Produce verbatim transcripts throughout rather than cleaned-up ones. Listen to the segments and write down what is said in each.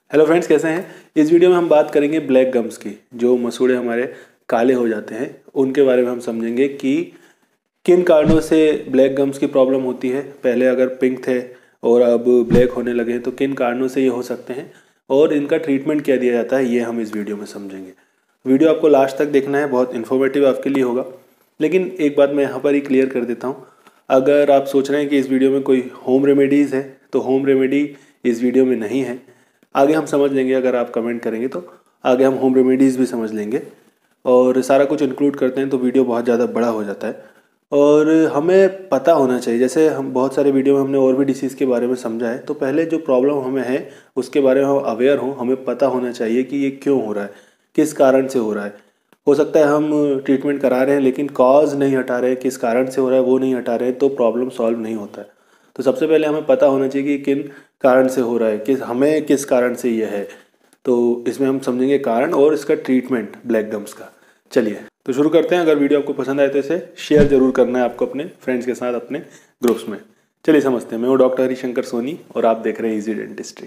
Hello friends, कैसे हैं। इस वीडियो में हम बात करेंगे ब्लैक गम्स की। जो मसूड़े हमारे काले हो जाते हैं उनके बारे में हम समझेंगे कि किन कारणों से ब्लैक गम्स की प्रॉब्लम होती है। पहले अगर पिंक थे और अब ब्लैक होने लगे हैं तो किन कारणों से ये हो सकते हैं और इनका ट्रीटमेंट क्या दिया जाता है, ये हम इस वीडियो में समझेंगे। वीडियो आपको लास्ट तक देखना है, बहुत इन्फॉर्मेटिव आपके लिए होगा। लेकिन एक बात मैं यहाँ पर ही क्लियर कर देता हूँ, अगर आप सोच रहे हैं कि इस वीडियो में कोई होम रेमेडीज़ है तो होम रेमेडी इस वीडियो में नहीं है। आगे हम समझ लेंगे, अगर आप कमेंट करेंगे तो आगे हम होम रेमेडीज़ भी समझ लेंगे और सारा कुछ इंक्लूड करते हैं तो वीडियो बहुत ज़्यादा बड़ा हो जाता है। और हमें पता होना चाहिए, जैसे हम बहुत सारे वीडियो में हमने और भी डिसीज़ के बारे में समझा है, तो पहले जो प्रॉब्लम हमें है उसके बारे में हम अवेयर हों। हमें पता होना चाहिए कि ये क्यों हो रहा है, किस कारण से हो रहा है। हो सकता है हम ट्रीटमेंट करा रहे हैं लेकिन कॉज नहीं हटा रहे, किस कारण से हो रहा है वो नहीं हटा रहे, तो प्रॉब्लम सॉल्व नहीं होता है। तो सबसे पहले हमें पता होना चाहिए कि किन कारण से हो रहा है, किस हमें किस कारण से यह है। तो इसमें हम समझेंगे कारण और इसका ट्रीटमेंट ब्लैक गम्स का। चलिए तो शुरू करते हैं। अगर वीडियो आपको पसंद आए तो इसे शेयर जरूर करना है आपको अपने फ्रेंड्स के साथ, अपने ग्रुप्स में। चलिए समझते हैं। मैं हूँ डॉक्टर हरिशंकर सोनी और आप देख रहे हैं इजी डेंटिस्ट्री।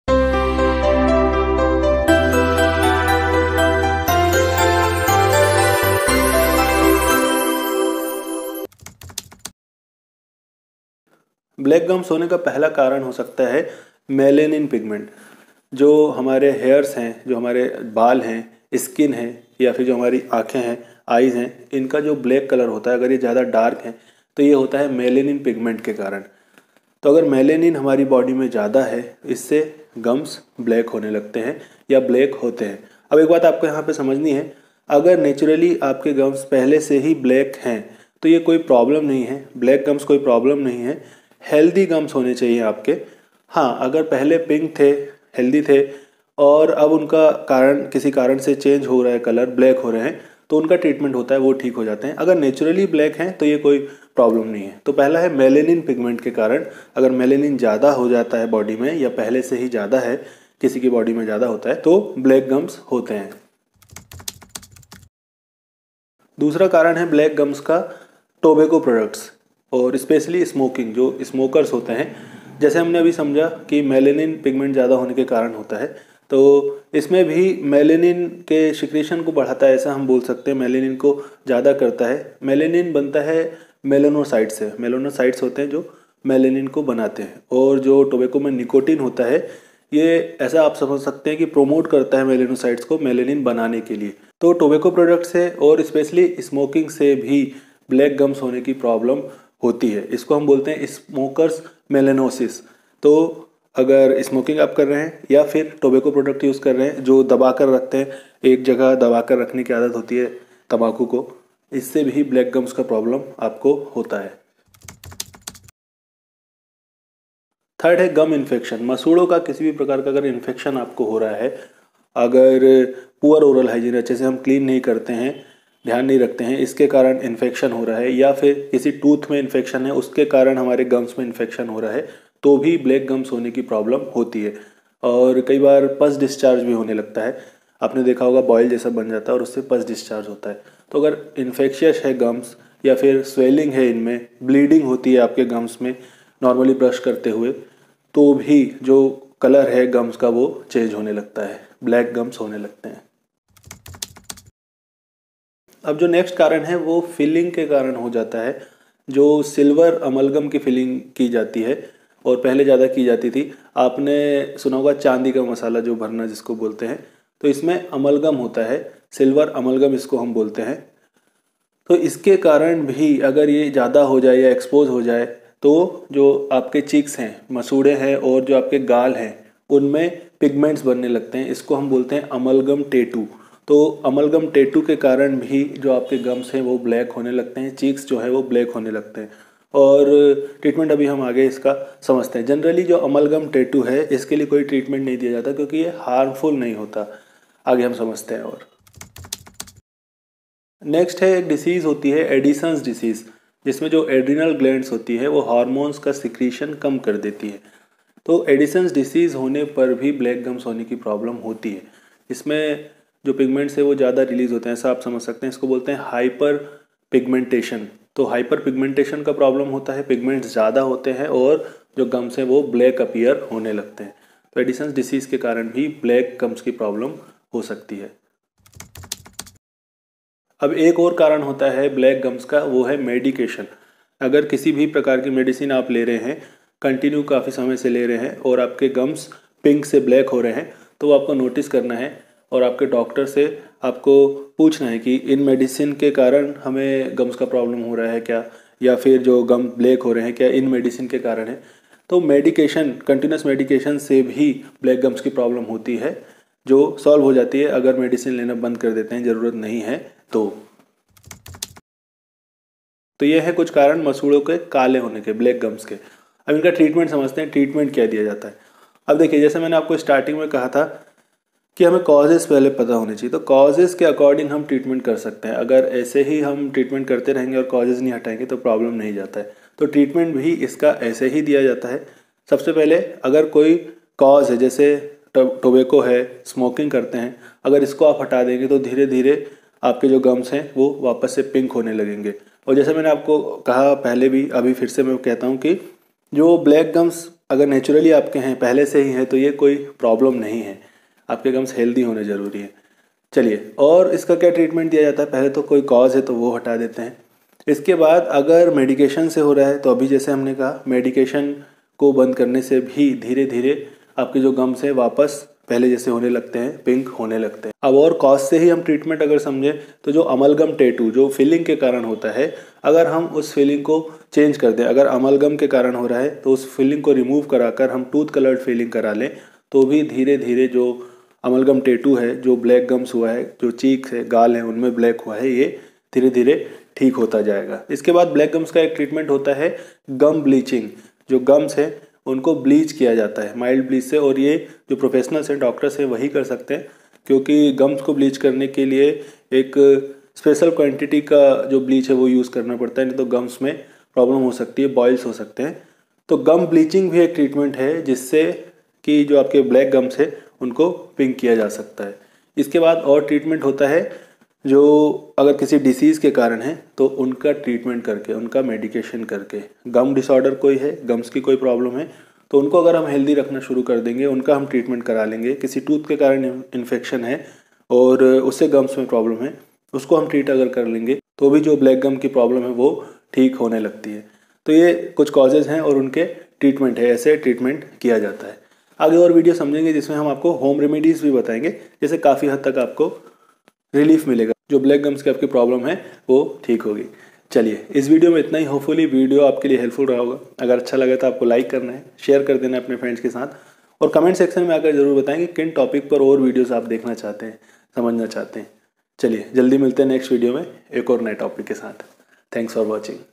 ब्लैक गम्स होने का पहला कारण हो सकता है मेलेनिन पिगमेंट। जो हमारे हेयर्स हैं, जो हमारे बाल हैं, स्किन है, या फिर जो हमारी आँखें हैं, आईज़ हैं, इनका जो ब्लैक कलर होता है, अगर ये ज़्यादा डार्क है तो ये होता है मेलेनिन पिगमेंट के कारण। तो अगर मेलेनिन हमारी बॉडी में ज़्यादा है, इससे गम्स ब्लैक होने लगते हैं या ब्लैक होते हैं। अब एक बात आपको यहाँ पे समझनी है, अगर नेचुरली आपके गम्स पहले से ही ब्लैक हैं तो ये कोई प्रॉब्लम नहीं है। ब्लैक गम्स कोई प्रॉब्लम नहीं है, हेल्दी गम्स होने चाहिए आपके। हाँ, अगर पहले पिंक थे, हेल्दी थे और अब उनका कारण किसी कारण से चेंज हो रहा है, कलर ब्लैक हो रहे हैं, तो उनका ट्रीटमेंट होता है, वो ठीक हो जाते हैं। अगर नेचुरली ब्लैक हैं तो ये कोई प्रॉब्लम नहीं है। तो पहला है मेलेनिन पिगमेंट के कारण। अगर मेलेनिन ज़्यादा हो जाता है बॉडी में या पहले से ही ज़्यादा है, किसी की बॉडी में ज़्यादा होता है, तो ब्लैक गम्स होते हैं। दूसरा कारण है ब्लैक गम्स का टोबैको प्रोडक्ट्स और स्पेशली स्मोकिंग। जो स्मोकर्स होते हैं, जैसे हमने अभी समझा कि मेलेनिन पिगमेंट ज़्यादा होने के कारण होता है, तो इसमें भी मेलेनिन के सिक्रीशन को बढ़ाता है, ऐसा हम बोल सकते हैं। मेलेनिन को ज़्यादा करता है। मेलेनिन बनता है मेलानोसाइट्स से। मेलानोसाइट्स होते हैं जो मेलेनिन को बनाते हैं। और जो टोबैको में निकोटीन होता है, ये ऐसा आप समझ सकते हैं कि प्रोमोट करता है मेलेनोसाइट्स को मेलेनिन बनाने के लिए। तो टोबैको प्रोडक्ट से और स्पेशली स्मोकिंग से भी ब्लैक गम्स होने की प्रॉब्लम होती है। इसको हम बोलते हैं स्मोकर्स मेलेनोसिस। तो अगर स्मोकिंग आप कर रहे हैं या फिर टोबैको प्रोडक्ट यूज़ कर रहे हैं जो दबा कर रखते हैं, एक जगह दबा कर रखने की आदत होती है तंबाकू को, इससे भी ब्लैक गम्स का प्रॉब्लम आपको होता है। थर्ड है गम इन्फेक्शन। मसूड़ों का किसी भी प्रकार का अगर इन्फेक्शन आपको हो रहा है, अगर पुअर ओरल हाइजीन, अच्छे से हम क्लीन नहीं करते हैं, ध्यान नहीं रखते हैं, इसके कारण इन्फेक्शन हो रहा है, या फिर किसी टूथ में इन्फेक्शन है उसके कारण हमारे गम्स में इन्फेक्शन हो रहा है, तो भी ब्लैक गम्स होने की प्रॉब्लम होती है। और कई बार पस डिस्चार्ज भी होने लगता है। आपने देखा होगा बॉयल जैसा बन जाता है और उससे पस डिस्चार्ज होता है। तो अगर इन्फेक्शियस है गम्स या फिर स्वेलिंग है, इनमें ब्लीडिंग होती है आपके गम्स में नॉर्मली ब्रश करते हुए, तो भी जो कलर है गम्स का वो चेंज होने लगता है, ब्लैक गम्स होने लगते हैं। अब जो नेक्स्ट कारण है वो फिलिंग के कारण हो जाता है। जो सिल्वर अमलगम की फिलिंग की जाती है और पहले ज़्यादा की जाती थी, आपने सुना होगा चांदी का मसाला जो भरना जिसको बोलते हैं, तो इसमें अमलगम होता है, सिल्वर अमलगम इसको हम बोलते हैं। तो इसके कारण भी अगर ये ज़्यादा हो जाए या एक्सपोज हो जाए तो जो आपके चीक्स हैं, मसूड़े हैं और जो आपके गाल हैं, उनमें पिगमेंट्स बनने लगते हैं। इसको हम बोलते हैं अमलगम टेटू। तो अमलगम टेटू के कारण भी जो आपके गम्स हैं वो ब्लैक होने लगते हैं, चीक्स जो है वो ब्लैक होने लगते हैं। और ट्रीटमेंट अभी हम आगे इसका समझते हैं। जनरली जो अमलगम टेटू है इसके लिए कोई ट्रीटमेंट नहीं दिया जाता क्योंकि ये हार्मफुल नहीं होता। आगे हम समझते हैं। और नेक्स्ट है एक डिसीज़ होती है एडिसन्स डिसीज़, जिसमें जो एड्रिनल ग्लैंड्स होती है वो हार्मोन्स का सिक्रीशन कम कर देती है। तो एडिसन्स डिसीज़ होने पर भी ब्लैक गम्स होने की प्रॉब्लम होती है। इसमें जो पिगमेंट्स है वो ज़्यादा रिलीज़ होते हैं, ऐसा आप समझ सकते हैं। इसको बोलते हैं हाइपर पिगमेंटेशन। तो हाइपर पिगमेंटेशन का प्रॉब्लम होता है, पिगमेंट्स ज़्यादा होते हैं और जो गम्स हैं वो ब्लैक अपीयर होने लगते हैं। तो एडिसन्स डिसीज़ के कारण भी ब्लैक गम्स की प्रॉब्लम हो सकती है। अब एक और कारण होता है ब्लैक गम्स का, वो है मेडिकेशन। अगर किसी भी प्रकार की मेडिसिन आप ले रहे हैं, कंटिन्यू काफ़ी समय से ले रहे हैं और आपके गम्स पिंक से ब्लैक हो रहे हैं, तो वो आपको नोटिस करना है और आपके डॉक्टर से आपको पूछना है कि इन मेडिसिन के कारण हमें गम्स का प्रॉब्लम हो रहा है क्या, या फिर जो गम ब्लैक हो रहे हैं क्या इन मेडिसिन के कारण है। तो मेडिकेशन, कंटिन्यूस मेडिकेशन से भी ब्लैक गम्स की प्रॉब्लम होती है, जो सॉल्व हो जाती है अगर मेडिसिन लेना बंद कर देते हैं, ज़रूरत नहीं है तो। तो ये है कुछ कारण मसूड़ों के काले होने के, ब्लैक गम्स के। अब इनका ट्रीटमेंट समझते हैं, ट्रीटमेंट क्या दिया जाता है। अब देखिए, जैसे मैंने आपको स्टार्टिंग में कहा था कि हमें कॉजेज़ पहले पता होने चाहिए, तो कॉजेज़ के अकॉर्डिंग हम ट्रीटमेंट कर सकते हैं। अगर ऐसे ही हम ट्रीटमेंट करते रहेंगे और कॉजेज़ नहीं हटाएंगे तो प्रॉब्लम नहीं जाता है। तो ट्रीटमेंट भी इसका ऐसे ही दिया जाता है। सबसे पहले अगर कोई कॉज है, जैसे टोबैको है, स्मोकिंग करते हैं, अगर इसको आप हटा देंगे तो धीरे धीरे आपके जो गम्स हैं वो वापस से पिंक होने लगेंगे। और जैसे मैंने आपको कहा पहले भी, अभी फिर से मैं कहता हूँ कि जो ब्लैक गम्स अगर नेचुरली आपके हैं, पहले से ही हैं, तो ये कोई प्रॉब्लम नहीं है। आपके गम्स हेल्दी होने ज़रूरी है। चलिए, और इसका क्या ट्रीटमेंट दिया जाता है। पहले तो कोई कॉज है तो वो हटा देते हैं। इसके बाद अगर मेडिकेशन से हो रहा है तो अभी जैसे हमने कहा, मेडिकेशन को बंद करने से भी धीरे धीरे आपके जो गम्स हैं वापस पहले जैसे होने लगते हैं, पिंक होने लगते हैं। अब और कॉज से ही हम ट्रीटमेंट अगर समझें तो जो अमलगम टैटू जो फिलिंग के कारण होता है, अगर हम उस फिलिंग को चेंज कर दें, अगर अमलगम के कारण हो रहा है तो उस फिलिंग को रिमूव कराकर हम टूथ कलर्ड फिलिंग करा लें, तो भी धीरे धीरे जो अमलगम टैटू है, जो ब्लैक गम्स हुआ है, जो चीक्स है, गाल है, उनमें ब्लैक हुआ है, ये धीरे धीरे ठीक होता जाएगा। इसके बाद ब्लैक गम्स का एक ट्रीटमेंट होता है गम ब्लीचिंग। जो गम्स है उनको ब्लीच किया जाता है माइल्ड ब्लीच से, और ये जो प्रोफेशनल्स हैं, डॉक्टर्स हैं, वही कर सकते हैं, क्योंकि गम्स को ब्लीच करने के लिए एक स्पेशल क्वांटिटी का जो ब्लीच है वो यूज़ करना पड़ता है, नहीं तो गम्स में प्रॉब्लम हो सकती है, बॉयल्स हो सकते हैं। तो गम ब्लीचिंग भी एक ट्रीटमेंट है जिससे कि जो आपके ब्लैक गम्स है उनको पिंक किया जा सकता है। इसके बाद और ट्रीटमेंट होता है जो अगर किसी डिसीज़ के कारण है तो उनका ट्रीटमेंट करके, उनका मेडिकेशन करके। गम डिसऑर्डर कोई है, गम्स की कोई प्रॉब्लम है, तो उनको अगर हम हेल्दी रखना शुरू कर देंगे, उनका हम ट्रीटमेंट करा लेंगे। किसी टूथ के कारण इन्फेक्शन है और उससे गम्स में प्रॉब्लम है, उसको हम ट्रीट अगर कर लेंगे तो भी जो ब्लैक गम की प्रॉब्लम है वो ठीक होने लगती है। तो ये कुछ कॉजेज़ हैं और उनके ट्रीटमेंट है, ऐसे ट्रीटमेंट किया जाता है। आगे और वीडियो समझेंगे जिसमें हम आपको होम रेमेडीज़ भी बताएंगे, जैसे काफ़ी हद तक आपको रिलीफ मिलेगा, जो ब्लैक गम्स की आपकी प्रॉब्लम है वो ठीक होगी। चलिए, इस वीडियो में इतना ही। होपफुली वीडियो आपके लिए हेल्पफुल रहा होगा। अगर अच्छा लगा तो आपको लाइक करना है, शेयर कर देना है अपने फ्रेंड्स के साथ, और कमेंट सेक्शन में आकर जरूर बताएं कि किन टॉपिक पर और वीडियोस आप देखना चाहते हैं, समझना चाहते हैं। चलिए, जल्दी मिलते हैं नेक्स्ट वीडियो में एक और नए टॉपिक के साथ। Thanks for watching.